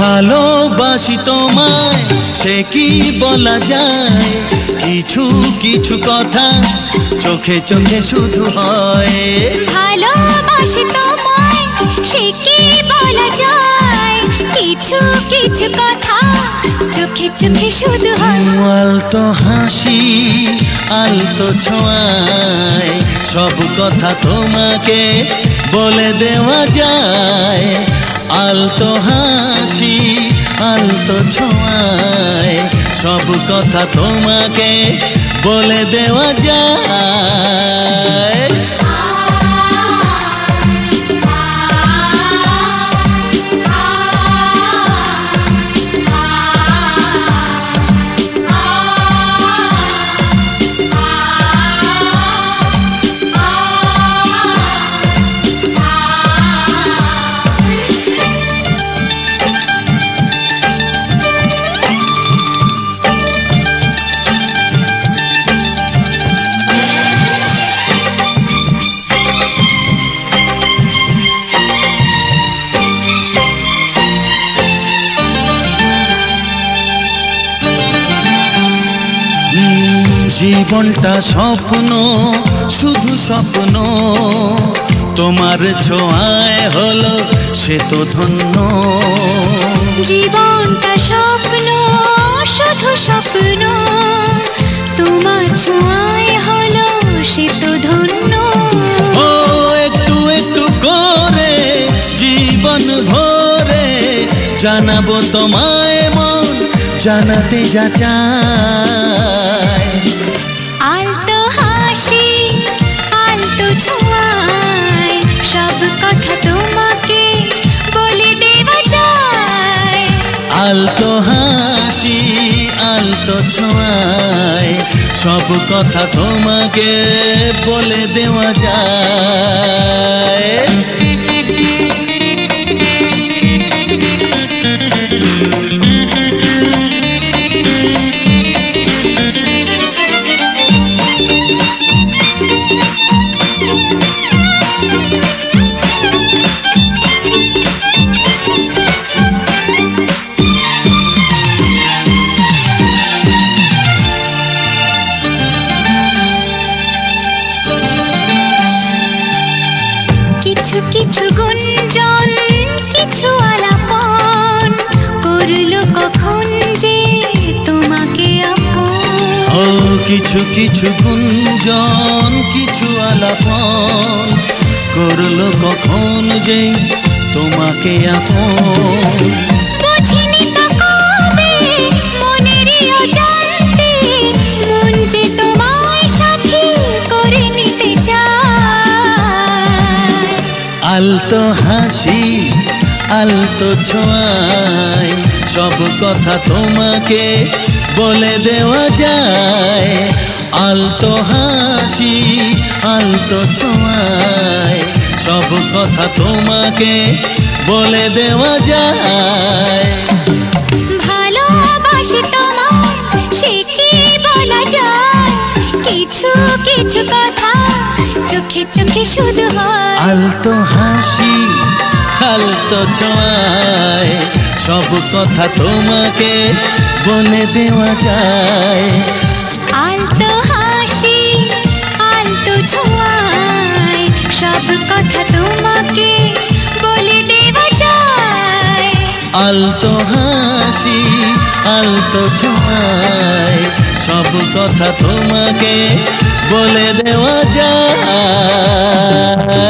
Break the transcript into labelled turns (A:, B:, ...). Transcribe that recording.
A: ভালোবাসি তোমায় সে কি বলা যায়, কিছু কিছু কথা চোখে চোখে শুধু হয়।
B: ভালোবাসি তোমায় সে কি বলা যায়, কিছু কিছু কথা চোখে চোখে শুধু হয়।
A: আলতো হাসি আলতো ছোঁয়ায় সব কথা তোমাকে বলে দেওয়া যায়। আলতো হাসি আলতো ছোঁয়ায় সব কথা তোমাকে বলে দেওয়া যায়। জীবনটা স্বপ্ন শুধু স্বপ্ন, তোমার ছোঁয়ায় হলো সে তো ধন্য।
B: জীবনটা স্বপ্ন শুধু স্বপ্ন, তোমার ছোঁয়ায় হলো সে তো ধন্য।
A: ও একটু একটু করে জীবন ভরে জানাবো তোমায় মন জানাতে যা চায়।
B: আলতো হাসি আলতো ছোঁয়ায় সব কথা তোমাকে বলে দেওয়া যায়।
A: আলতো হাসি আলতো ছোঁয়ায় সব কথা তোমাকে বলে দেওয়া যায়।
B: কিছু কিছু গুঞ্জন কিছু আলাপন করলো কখন যে তোমাকে আপন।
A: ও কিছু কিছু গুঞ্জন কিছু আলাপন করলো কখন যে তোমাকে আপন।
B: বুঝিনি তো কবে মনেরই অজান্তে মন যে তোমায় সাথী করে নিতে চায়।
A: আলতো হাসি আলতো ছোঁয়ায় সব কথা তোমাকে বলে দেওয়া যায়। আলতো হাসি আলতো ছোঁয়ায় সব কথা তোমাকে বলে দেওয়া যায়।
B: ভালোবাসি তোমায় সে কি বলা যায়, কিছু কিছু কথা চোখে চোখে শুধু হয়।
A: আলতো হাসি আলতো ছোঁয়ায় সব কথা তোমাকে বলে দেওয়া যায়।
B: আলতো হাসি আলতো ছোঁয়ায় সব কথা তোমাকে বলে দেওয়া যায়।
A: আলতো হাসি আলতো ছোঁয়ায় সব কথা তোমাকে বলে দেওয়া যায়।